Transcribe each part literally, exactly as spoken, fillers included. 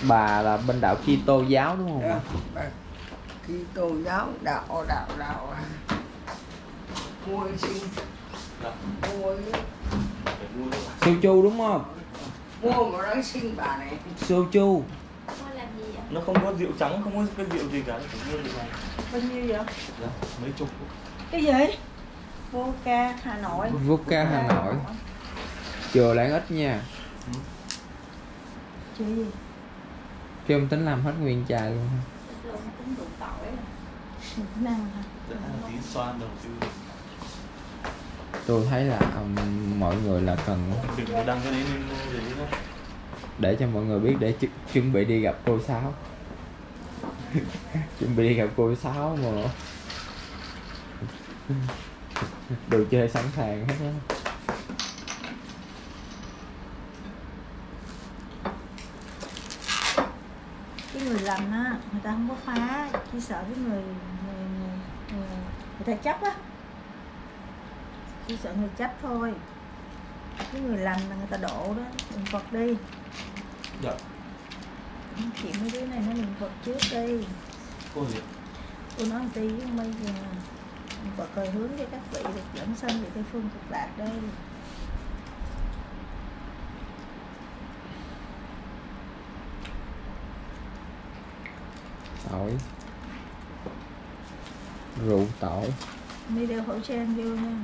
Bà là bên đạo Kitô giáo đúng không? Đó, bà Kitô giáo đạo đạo đạo à. Mua sinh mua Soju đúng không? mua mà nó sinh bà này. Soju. Làm gì vậy? Nó không có rượu trắng, không có cái rượu gì cả, chỉ mua rượu này. Bao nhiêu vậy? Dạ, mấy chục. Cái gì? Vodka Hà Nội. Vodka Hà Nội. Chừa lại ít nha. Ừ. Chứ gì? Chứ em tính làm hết nguyên chai luôn ha. Nó cũng đủ tỏi à. Mình tính ăn hả? Dạ, tí xoan đầu tư. Tôi thấy là um, mọi người là cần Đừng có đăng cái đấy lên để đó. để cho mọi người biết để ch chuẩn bị đi gặp cô Sáu. Chuẩn bị đi gặp cô Sáu mà đồ chơi sẵn sàng hết á. Cái người làm á, người ta không có phá, chỉ sợ cái người người, người, người, người ta chấp á, chỉ sợ người chấp thôi. Cái người làm là người ta độ đó, đừng Phật đi. Dạ. Chuyện mấy đứa này nó đừng Phật trước đi. Cô gì? Tôi nói một tí với bây giờ đừng Phật cười hướng cho các vị được dẫn sanh về Tây Phương cực lạc đây. Tỏi, rượu tỏi. Đi đeo khẩu trang vô nha.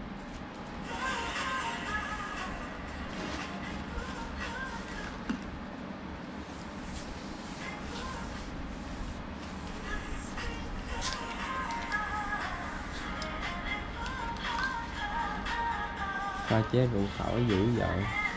Pha chế rượu tỏi dữ dội.